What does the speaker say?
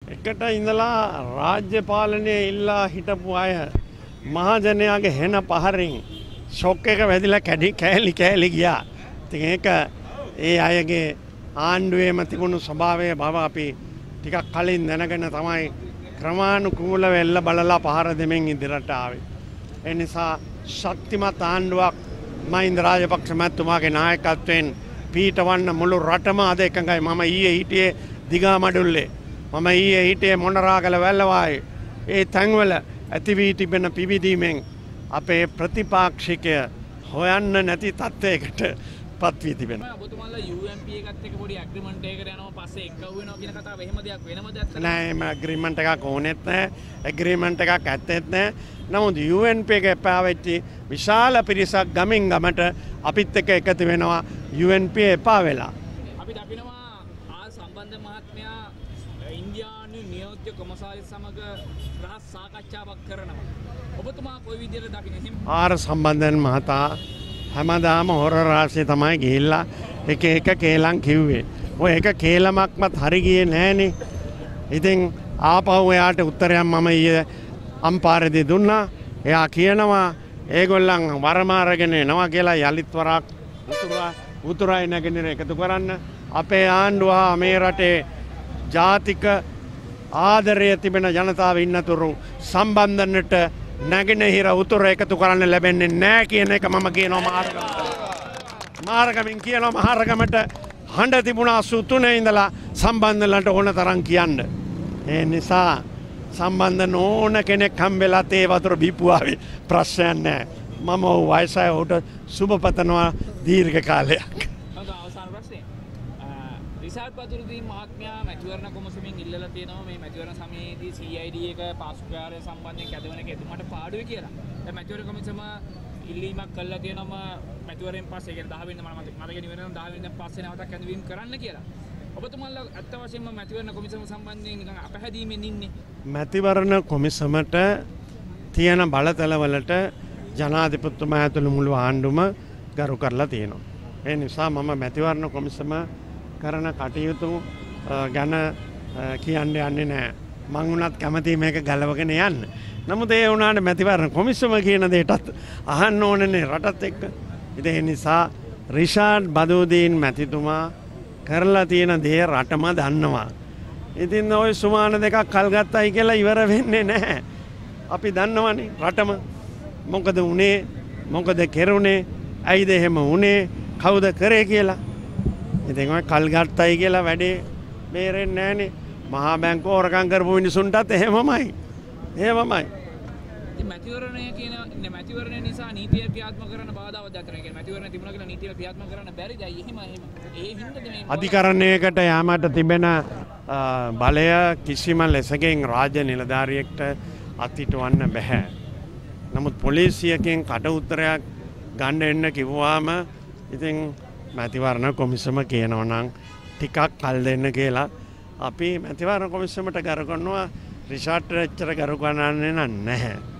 එකට ඉඳලා රාජ්‍ය පාලනයේ ඉල්ලා හිටපු අය මහජනයාගේ හෙන පහරින් ෂොක් එක වැදිලා කෑලි ගියා. ඉතින් ඒක ඒ අයගේ ආණ්ඩුවේම තිබුණු ස්වභාවය බව අපි ටිකක් කලින් දැනගෙන තමයි ක්‍රමානුකූලව එල්ල බලලා පහර දෙමින් ඉදිරියට ආවේ. ඒ නිසා ශක්තිමත් ආණ්ඩුවක් මහින්ද රාජපක්ෂ මහත්මයාගේ නායකත්වයෙන් පීඨවන්න මුළු රටම අද එකඟයි. මම ඊයේ හිටියේ දිගාමඩුල්ලේ. මම ඊයේ හිටියේ මොනරාගල වැල්ලවායේ. ඒ තැන්වල ඇති වී තිබෙන පිවිදීමෙන් අපේ ප්‍රතිපාක්ෂිකය හොයන්න නැති තත්ත්වයකට පත් වී තිබෙනවා. ඔබතුමාලා UNP එකත් එක්ක පොඩි ඇග්‍රීමන්ට් එකකට යනවා පස්සේ එක්ක වෙනවා කියන කතාව එහෙම දෙයක් වෙනවද ඇත්තටද? නෑ එහෙම ඇග්‍රීමන්ට් එකක් ඕනෙත් නෑ. ඇග්‍රීමන්ට් එකක් ඇත්තෙත් නෑ. නමුත් UNP එක එපා වෙච්චි විශාල පිරිසක් ගමින් ගමට අපිත් එක්ක එකතු වෙනවා UNP එපා වෙලා. අපි දකිනවා සම්බන්ධ මහත්මයා ඉන්දියානු නියෝජ්‍ය කොමසාරිස් සමග රහස් සාකච්ඡාවක් කරනවා. ඔබතුමා කොයි විදිහට දකින්නේ? ආර සම්බන්ධන් මහතා හැමදාම හොර රාශිය තමයි ගිහිල්ලා එක එක කේලම් කිව්වේ. ඔය එක කේලමක්වත් හරි ගියේ නෑනේ. ඉතින් ආපහු එයාට උත්තරයක් මම ඊයේ අම්පාරේදී දුන්නා. එයා කියනවා ඒගොල්ලන් වරම අරගෙන එනවා කියලා යලිත් වරක් උතුරයි නැගෙනහිර එකතු කරන්න. අපේ ආණ්ඩුව මේ රටේ ජාතික ආදරය තිබෙන ජනතාව ඉන්නතුරු සම්බන්ධනට නැගෙනහිර උතුර එකතු කරන්න ලැබෙන්නේ නැහැ කියන එක මම කියනවා මහරගමට. මහරගමින් කියනවා මහරගමට හඬ තිබුණා 83 ඉඳලා සම්බන්ධලට ඕන තරම් කියන්න. ඒ නිසා සම්බන්ධ නොවන කෙනෙක් හම්බෙලා තේ වතුර බීපුවාවේ ප්‍රශ්නයක් නැහැ. මම වයසයි උට සුබ පතනවා දීර්ඝ කාලයක්. අවසාන ප්‍රශ්නේ. රිෂාඩ් බදුරුදීන් මහත්මයා මැතිවරණ කොමසමින් ඉල්ලලා තියෙනවා මේ මැතිවරණ සමයේදී CID එක පාසුකාරය සම්බන්ධයෙන් කැදවන එක එතුමාට පාඩුවේ කියලා. දැන් මැතිවරණ කොමිසම ඉල්ලීමක් කළා තියෙනවා මැතිවරණයෙන් පස්සේ කියන්නේ 10 වෙනිදා මම මතක නිවෙනවා 10 වෙනිදා පස්සේ නැවතත් කැඳවීම කරන්න කියලා. ඔබතුමාලා ඇත්ත වශයෙන්ම මැතිවරණ කොමිසම සම්බන්ධයෙන් නිකන් අපහැදීමෙන් ඉන්නේ. මැතිවරණ කොමිසමට තියෙන බලතලවලට ජනාධිපතිතුමා ඇතුළු මුළු ආණ්ඩුම ගරු කරලා තියෙනවා. ඒ නිසා මම මැතිවරණ කොමිසම කරන කටයුතු ගැන කියන්න යන්නේ නැහැ. මං වුණත් කැමතියි මේක ගලවගෙන යන්න. නමුත් ඒ වුණාට මැතිවරණ කොමිසම කියන දෙයටත් අහන්න ඕනනේ රටත් එක්ක. ඉතින් ඒ නිසා රිෂාඩ් බදුරුදීන් මැතිතුමා කරලා තියෙන දේ රටම දන්නවා. ඉතින් ওই සුමාන දෙකක් කල් ගත්තයි කියලා ඉවර වෙන්නේ නැහැ. අපි දන්නවනේ රටම මොකද වුනේ මොකද කෙරුණේ ඇයිද එහෙම වුනේ කවුද කරේ කියලා. ඉතින් ඔය කල් ගත්තයි කියලා වැඩේ බේරෙන්නේ නැහනේ. මහා බැංකුව හොරකම් කරපු මිනිසුන්ටත් එහෙමමයි. එහෙමමයි. ඉතින් මැතිවරණය නිසා නීතිය ක්‍රියාත්මක කරන්න බාධාවක් දක්වනවා. කියන්නේ මැතිවරණ තිබුණා කියලා නීතිය ක්‍රියාත්මක කරන්න බැරිද? එහෙම ඒ හින්දාද මේ අධිකරණයකට යාමට තිබෙන බලය කිසිම ලෙසකින් රාජ්‍ය නිලධාරියෙක්ට අත්හිටවන්න බෑ. නමුත් පොලිසියකින් කට උත්තරයක් ගන්න එන්න කිව්වාම ඉතින් මැතිවරණ කොමිසම කියනවා නම් ටිකක් කල් දෙන්න කියලා අපි මැතිවරණ කොමිසමට ගරු කරනවා. රිෂාඩ්ට එච්චර ගරු කරන්නේ නැහැ.